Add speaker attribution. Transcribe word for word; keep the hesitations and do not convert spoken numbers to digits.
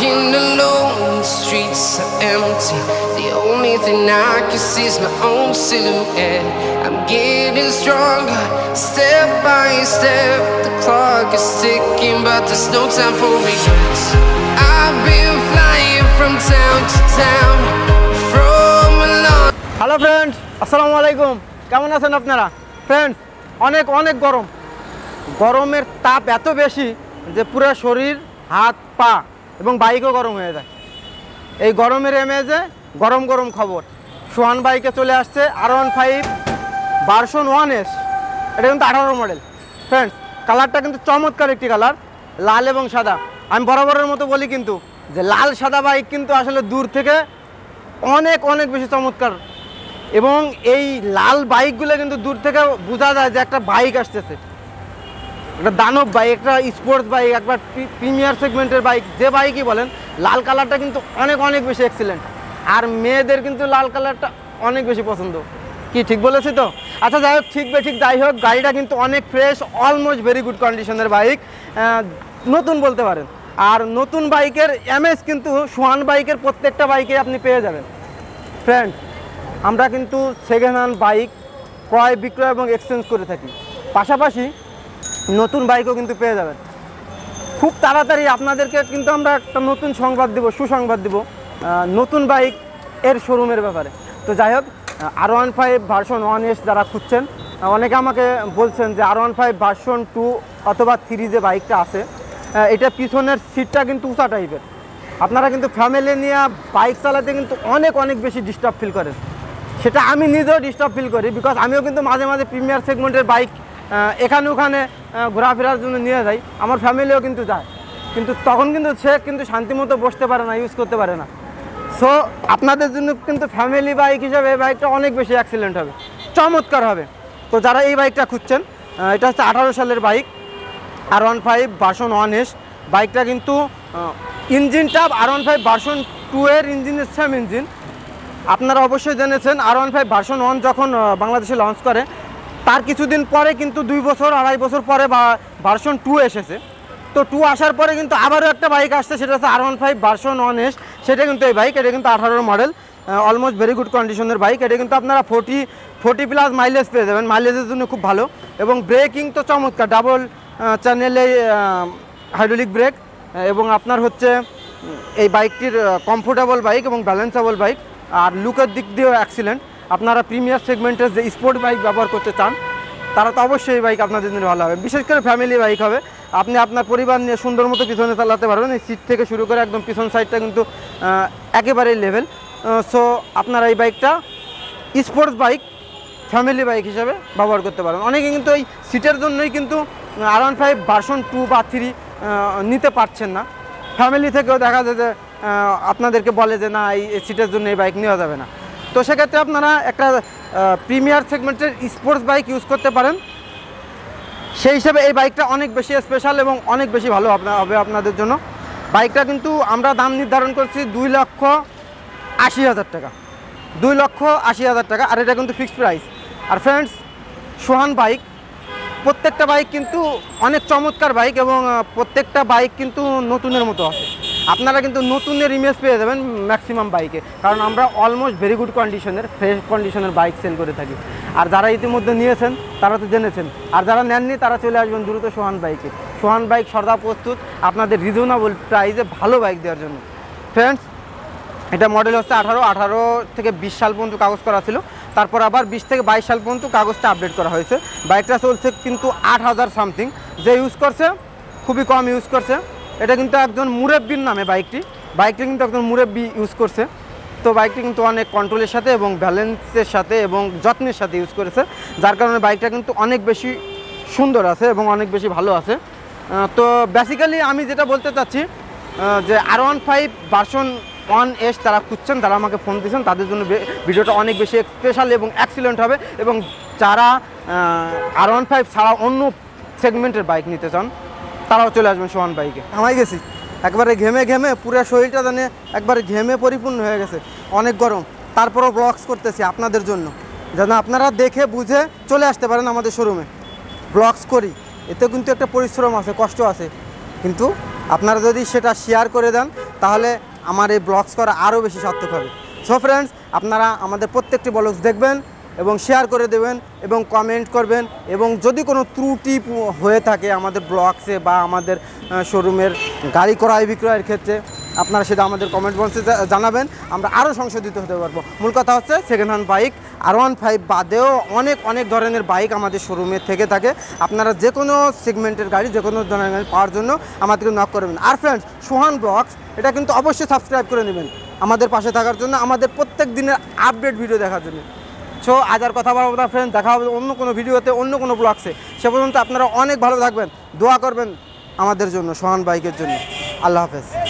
Speaker 1: Walking alone, the streets are empty. The only thing I can see is my own silhouette. I'm getting stronger, step by step. The clock is ticking, but there's no time for regrets. I've been flying from town to town, from along.
Speaker 2: Hello friends, আসসালামু আলাইকুম। কেমন আছেন আপনারা? Friends, অনেক অনেক গরম। গরমের তাপ এত বেশি যে পুরো শরীর, হাত, পা এবং বাইকও গরম হয়ে যায়। এই গরমের এমেজে গরম গরম খবর, সোহান বাইকে চলে আসছে R one five version one S. এটা কিন্তু আঠারো মডেল। ফ্রেন্ডস, কালারটা কিন্তু চমৎকার একটি কালার, লাল এবং সাদা। আমি বরাবরের মতো বলি কিন্তু যে লাল সাদা বাইক কিন্তু আসলে দূর থেকে অনেক অনেক বেশি চমৎকার, এবং এই লাল বাইকগুলো কিন্তু দূর থেকে বোঝা যায় যে একটা বাইক আসতেছে, একটা দানব বাইক, একটা স্পোর্টস বাইক, একবার প্রিমিয়ার সেগমেন্টের বাইক, যে বাইকই বলেন, লাল কালারটা কিন্তু অনেক অনেক বেশি এক্সিলেন্ট। আর মেয়েদের কিন্তু লাল কালারটা অনেক বেশি পছন্দ। কি ঠিক বলেছি তো? আচ্ছা, যাই হোক, ঠিক বে ঠিক যাই হোক, গাড়িটা কিন্তু অনেক ফ্রেশ, অলমোস্ট ভেরি গুড কন্ডিশনের বাইক, নতুন বলতে পারেন। আর নতুন বাইকের এমএস কিন্তু সোহান বাইকের প্রত্যেকটা বাইকে আপনি পেয়ে যাবেন। ফ্রেন্ডস, আমরা কিন্তু সেকেন্ড হ্যান্ড বাইক ক্রয় বিক্রয় এবং এক্সচেঞ্জ করে থাকি, পাশাপাশি নতুন বাইকও কিন্তু পেয়ে যাবেন। খুব তাড়াতাড়ি আপনাদেরকে কিন্তু আমরা একটা নতুন সংবাদ দেব, সুসংবাদ দেব নতুন বাইক এর শোরুমের ব্যাপারে। তো যাই হোক, R one five version one S যারা খুঁজছেন, অনেকে আমাকে বলছেন যে R one five version two অথবা থ্রি যে বাইকটা আছে, এটা পিছনের সিটটা কিন্তু উঁচা টাইপের। আপনারা কিন্তু ফ্যামিলি নিয়ে বাইক চালাতে কিন্তু অনেক অনেক বেশি ডিস্টার্ব ফিল করেন। সেটা আমি নিজেও ডিস্টার্ব ফিল করি, বিকজ আমিও কিন্তু মাঝে মাঝে প্রিমিয়ার সেগমেন্টের বাইক এখানে ওখানে ঘোরাফেরার জন্য নিয়ে যাই, আমার ফ্যামিলিও কিন্তু যায়, কিন্তু তখন কিন্তু সে কিন্তু শান্তিমতো বসতে পারে না, ইউজ করতে পারে না। সো আপনাদের জন্য কিন্তু ফ্যামিলি বাইক হিসাবে এই বাইকটা অনেক বেশি অ্যাক্সিলেন্ট হবে, চমৎকার হবে। তো যারা এই বাইকটা খুঁজছেন, এটা হচ্ছে আঠারো সালের bike, R one five version one S. বাইকটা কিন্তু ইঞ্জিনটা R one five version two এর ইঞ্জিনের সেম ইঞ্জিন। আপনারা অবশ্যই জেনেছেন R one five version one যখন বাংলাদেশে লঞ্চ করে, তার কিছুদিন পরে কিন্তু দুই বছর আড়াই বছর পরে বা ভার্সন টু এসেছে। তো টু আসার পরে কিন্তু আবারও একটা বাইক আসছে, সেটা হচ্ছে R one five version one S. সেটা কিন্তু এই বাইক, এটা কিন্তু আঠারোর মডেল, অলমোস্ট ভেরি গুড কন্ডিশনের বাইক। এটা কিন্তু আপনারা ফোর্টি ফোর্টি প্লাস মাইলেজ পেয়ে যাবেন, মাইলেজের জন্য খুব ভালো। এবং ব্রেকিং তো চমৎকার, ডাবল চ্যানেলে হাইড্রোলিক ব্রেক, এবং আপনার হচ্ছে এই বাইকটির কমফোর্টেবল বাইক এবং ব্যালেন্সেবল বাইক। আর লুকের দিক দিয়েও অ্যাক্সিলেন্ট। আপনারা প্রিমিয়ার সেগমেন্টের যে স্পোর্ট বাইক ব্যবহার করতে চান, তারা তো অবশ্যই এই বাইক আপনাদের জন্য ভালো হবে। বিশেষ করে ফ্যামিলি বাইক হবে, আপনি আপনার পরিবার নিয়ে সুন্দর মতো পিছনে চালাতে পারবেন। এই সিট থেকে শুরু করে একদম পিছন সাইডটা কিন্তু একেবারেই লেভেল। সো আপনারা এই বাইকটা স্পোর্টস বাইক, ফ্যামিলি বাইক হিসাবে ব্যবহার করতে পারেন। অনেকে কিন্তু এই সিটের জন্যই কিন্তু R one five version two বা থ্রি নিতে পারছেন না। ফ্যামিলি থেকেও দেখা যায় যে আপনাদেরকে বলে যে না, এই সিটের জন্য এই বাইক নেওয়া যাবে না। তো সেক্ষেত্রে আপনারা একটা প্রিমিয়ার সেগমেন্টের স্পোর্টস বাইক ইউজ করতে পারেন। সেই হিসাবে এই বাইকটা অনেক বেশি স্পেশাল এবং অনেক বেশি ভালো হবে আপনাদের জন্য। বাইকটা কিন্তু আমরা দাম নির্ধারণ করছি দুই লক্ষ আশি হাজার টাকা, দুই লক্ষ আশি হাজার টাকা আর এটা কিন্তু ফিক্সড প্রাইস। আর ফ্রেন্ডস, সোহান বাইক, প্রত্যেকটা বাইক কিন্তু অনেক চমৎকার বাইক, এবং প্রত্যেকটা বাইক কিন্তু নতুনের মতো আছে। আপনারা কিন্তু নতুনের ইমেজ পেয়ে যাবেন ম্যাক্সিমাম বাইকে, কারণ আমরা অলমোস্ট ভেরি গুড কন্ডিশনের, ফ্রেশ কন্ডিশনের বাইক সেল করে থাকি। আর যারা ইতিমধ্যে নিয়েছেন তারা তো জেনেছেন, আর যারা নেননি তারা চলে আসবেন দ্রুত সোহান বাইকে। সোহান বাইক সর্বদা প্রস্তুত আপনাদের রিজনেবল প্রাইসে ভালো বাইক দেওয়ার জন্য। ফ্রেন্ডস, এটা মডেল হচ্ছে আঠারো আঠারো থেকে বিশ সাল পর্যন্ত কাগজ করা ছিল, তারপর আবার বিশ থেকে বাইশ সাল পর্যন্ত কাগজটা আপডেট করা হয়েছে। বাইকটা চলছে কিন্তু আট হাজার সামথিং। যে ইউজ করছে খুবই কম ইউজ করছে। এটা কিন্তু একজন মুরব্বির নামে বাইকটি, বাইকটি কিন্তু একজন মুরব্বি ইউজ করছে। তো বাইকটি কিন্তু অনেক কন্ট্রোলের সাথে এবং ব্যালেন্সের সাথে এবং যত্নের সাথে ইউজ করেছে, যার কারণে বাইকটা কিন্তু অনেক বেশি সুন্দর আছে এবং অনেক বেশি ভালো আছে। তো বেসিক্যালি আমি যেটা বলতে চাচ্ছি যে R one five version one S যারা খুঁজছেন, তারা আমাকে ফোন দিয়েছেন, তাদের জন্য ভিডিওটা অনেক বেশি স্পেশাল এবং অ্যাক্সিলেন্ট হবে। এবং যারা আর ওয়ান ফাইভ ছাড়া অন্য সেগমেন্টের বাইক নিতে চান, তারাও চলে আসবেন সোহান বাইকে। আমায় গেছি একবারে ঘেমে ঘেমে, পুরো শরীরটা জানে একবারে ঘেমে পরিপূর্ণ হয়ে গেছে, অনেক গরম। তারপরও ব্লগস করতেছি আপনাদের জন্য, যেন আপনারা দেখে বুঝে চলে আসতে পারেন আমাদের শোরুমে। ব্লগস করি, এতে কিন্তু একটা পরিশ্রম আছে, কষ্ট আছে, কিন্তু আপনারা যদি সেটা শেয়ার করে দেন তাহলে আমার এই ব্লগস করা আরও বেশি সার্থক হবে। সো ফ্রেন্ডস, আপনারা আমাদের প্রত্যেকটি ব্লগস দেখবেন এবং শেয়ার করে দেবেন এবং কমেন্ট করবেন, এবং যদি কোনো ত্রুটি হয়ে থাকে আমাদের ব্লগসে বা আমাদের শোরুমের গাড়ি ক্রয় বিক্রয়ের ক্ষেত্রে, আপনারা সেটা আমাদের কমেন্ট বক্সে জানাবেন, আমরা আরও সংশোধিত হতে পারবো। মূল কথা হচ্ছে second hand bike R one five বাদেও অনেক অনেক ধরনের বাইক আমাদের শোরুমে থেকে থাকে। আপনারা যে কোনো সেগমেন্টের গাড়ি, যে কোনো ধরনের গাড়ি পাওয়ার জন্য আমাদেরকে নক করবেন। আর ফ্রেন্ডস, সোহান ব্লগস এটা কিন্তু অবশ্যই সাবস্ক্রাইব করে নেবেন আমাদের পাশে থাকার জন্য, আমাদের প্রত্যেক দিনের আপডেট ভিডিও দেখার জন্য। সো আজ আর কথা বলবো না ফ্রেন্ড, দেখা হবে অন্য কোনো ভিডিওতে, অন্য কোনো ব্লগসে। সে পর্যন্ত আপনারা অনেক ভালো থাকবেন, দোয়া করবেন আমাদের জন্য, সোহান বাইকের জন্য। আল্লাহ হাফেজ।